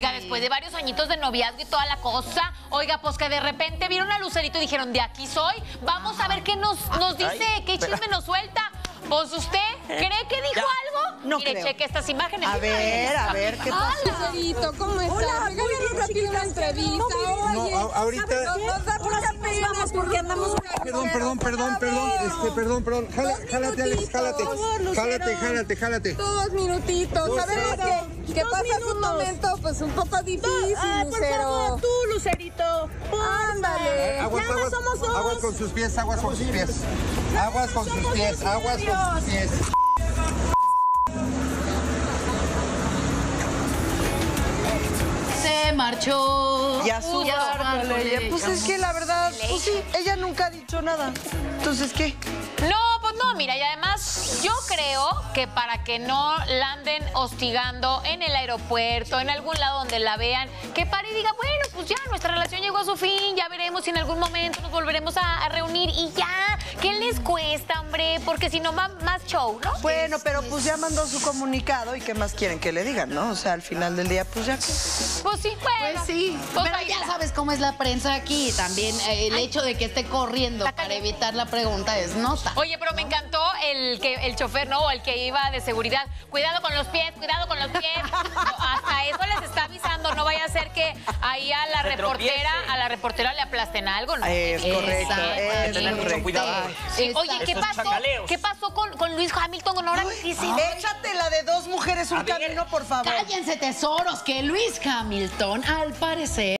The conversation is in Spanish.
Oiga, después de varios añitos de noviazgo y toda la cosa, oiga, pues que de repente vieron a Lucerito y dijeron, de aquí soy, vamos a ver qué nos dice, qué chisme nos suelta. Pues usted, ¿cree que dijo algo? No Mire, creo. cheque estas imágenes. A ver, ¿qué pasó? Lucerito, ¿cómo estás? Hola, Regálanos rápido una entrevista. Oye, No, ahorita... nos da mucha pena porque andamos... Perdón. Jálate, Alex, jálate. 2 minutitos. Sabemos que pasas un momento pues un poco difícil, Lucero. Tú, Lucerito. Ándale. Aguas con sus pies. Se marchó. Ya pues es que la verdad, pues sí, ella nunca ha dicho nada. Entonces, ¿qué? No, pues no, mira, y además yo creo que para que no la anden hostigando en el aeropuerto, en algún lado donde la vean, que pare y diga, bueno, pues ya nuestra relación llegó a su fin, ya veremos si en algún momento nos volveremos a reunir y ya, ¿qué les cuesta, hombre? Porque si no, más show, ¿no? Bueno, pero pues ya mandó su comunicado y ¿qué más quieren que le digan, no? O sea, al final del día, pues ya. Pues sí, bueno. Pues sí, Pues pero ahí ya está. sabes cómo es la prensa aquí. También el hecho de que esté corriendo para evitar la pregunta es nota. Oye, pero me encantó el chofer, ¿no? O el que iba de seguridad. Cuidado con los pies. Hasta eso les está avisando. No vaya a ser que ahí a la reportera le aplasten algo, ¿no? Es correcto, Exacto. es correcto. cuidado. Sí. Oye, ¿qué Esos pasó? chacaleos. ¿Qué pasó con Luis Hamilton? Ahora ¿qué se Échate la de 2 mujeres, un camino, por favor. Cállense, tesoros, que Luis Hamilton, al parecer...